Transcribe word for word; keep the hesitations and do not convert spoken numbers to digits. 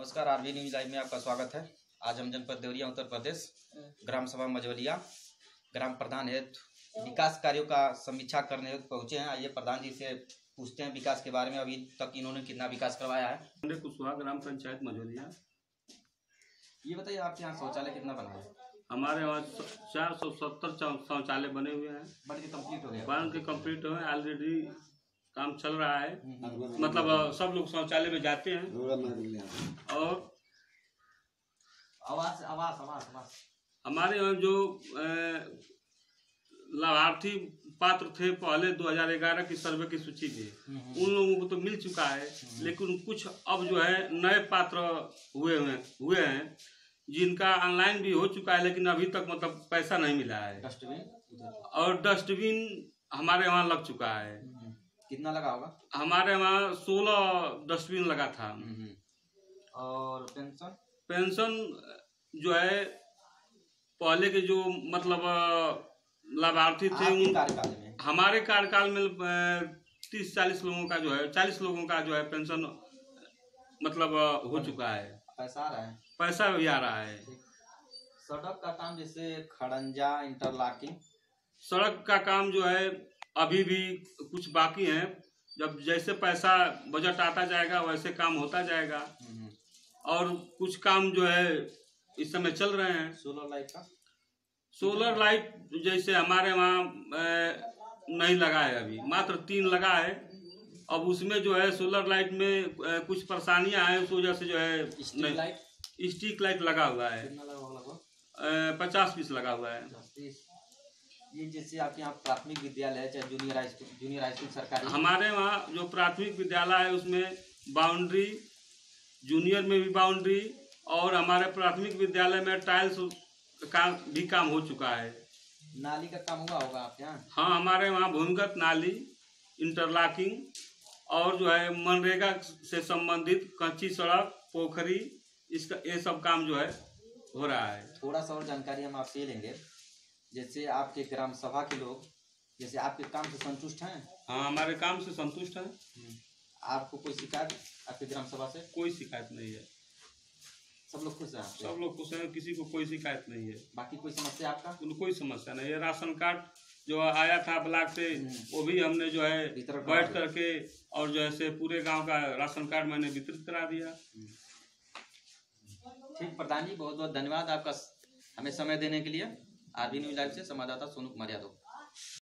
नमस्कार, RB news live में आपका स्वागत है। आज हम जनपद देवरिया उत्तर प्रदेश ग्राम सभा मझौलिया ग्राम प्रधान हेतु विकास कार्यों का समीक्षा करने हेतु पहुंचे हैं। आइए प्रधान जी से पूछते हैं विकास के बारे में, अभी तक इन्होंने कितना विकास करवाया है। कुशवाहा ग्राम पंचायत मझौलिया। ये बताइए आपके यहाँ शौचालय कितना बना है? हमारे वहाँ चार सौ सत्तर शौचालय बने हुए हैं। बन के कंप्लीट हो गया? बन के कंप्लीट हुए, ऑलरेडी काम चल रहा है। मतलब सब लोग शौचालय में जाते हैं। और आवास आवास आवास आवास हमारे यहाँ जो लाभार्थी पात्र थे पहले दो हज़ार ग्यारह की सर्वे की सूची में, उन लोगों को तो मिल चुका है, लेकिन कुछ अब जो है नए पात्र हुए हुए हुए हैं जिनका ऑनलाइन भी हो चुका है, लेकिन अभी तक मतलब पैसा नहीं मिला है। डस्टबिन और डस्टबिन हमारे वहाँ लग चुका है। कितना लगा होगा? हमारे वहाँ सोलह डस्टबिन लगा था। और पेंशन पेंशन जो है पहले के जो मतलब लाभार्थी थे उन कार्यकाल में, हमारे कार्यकाल में तीस चालीस लोगों का जो है चालीस लोगों का जो है पेंशन मतलब हो चुका है। पैसा आ रहा है? पैसा भी आ रहा है। सड़क का काम जैसे खड़ंजा इंटरलॉकिंग, सड़क का काम जो है अभी भी कुछ बाकी है। जब जैसे पैसा बजट आता जाएगा वैसे काम होता जाएगा। और कुछ काम जो है इस समय चल रहे हैं। सोलर लाइट का सोलर लाइट जैसे हमारे वहाँ नहीं लगा है, अभी मात्र तीन लगा है। अब उसमें जो है सोलर लाइट में कुछ परेशानियां हैं, उस वजह से जो है स्ट्रीट लाइट स्ट्रीट लाइट लगा हुआ है। पचास पीस लगा हुआ है। ये जैसे आपके यहाँ प्राथमिक विद्यालय है चाहे junior high school, junior high school सरकारी, हमारे वहाँ जो प्राथमिक विद्यालय है उसमें बाउंड्री, जूनियर में भी बाउंड्री, और हमारे प्राथमिक विद्यालय में टाइल्स काम भी काम हो चुका है। नाली का काम हुआ होगा आपके यहाँ? हाँ, हमारे वहाँ भूमिगत नाली, इंटरलॉकिंग और जो है मनरेगा से संबंधित कच्ची सड़क, पोखरी, इसका ये सब काम जो है हो रहा है। थोड़ा सा और जानकारी हम आपसे ये लेंगे, जैसे आपके ग्राम सभा के लोग जैसे आपके काम से संतुष्ट हैं? हाँ, हमारे काम से संतुष्ट हैं। आपको कोई शिकायत आपके ग्राम सभा से? कोई शिकायत नहीं है। सब लोग खुश हैं? सब लोग खुश हैं, किसी को कोई शिकायत नहीं है। बाकी कोई समस्या आपका? कोई समस्या नहीं है। राशन कार्ड जो आया था ब्लॉक से, वो भी हमने जो है बैठ करके और जो है पूरे गांव का राशन कार्ड मैंने वितरित करा दिया। ठीक प्रधान जी, बहुत बहुत धन्यवाद आपका हमें समय देने के लिए। आरबी न्यूज लाइव से संवाददाता सोनू कुमार यादव।